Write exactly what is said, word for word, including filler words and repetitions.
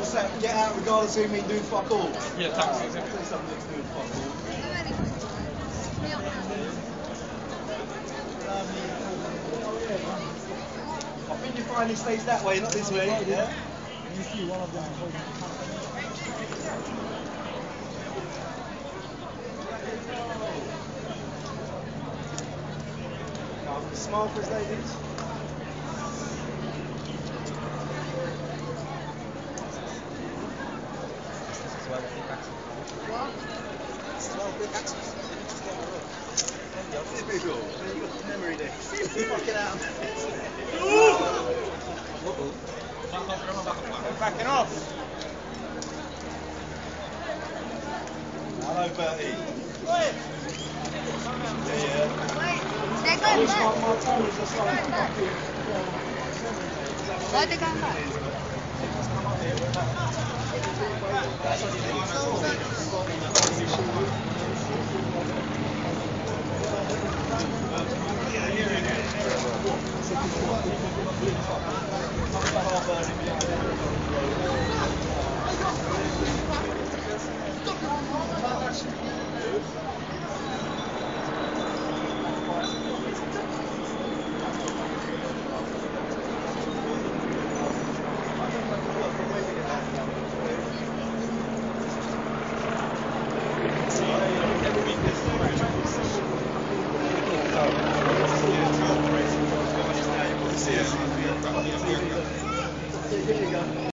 what's that? Get out regardless of me doing fuck all. Yeah, taxis. Uh, there's something that's doing fuck all. I think you find it stays that way, not this way. Yeah. You see one of them holding the camera. Smile for us, ladies. What? twelve big axes. It's pretty cool. You've got the memory there. Fucking out. Backing off. Hello, Bertie. Wait. Yeah, yeah. Wait. I wish my, my tongue was just like fucking... Why are they going back?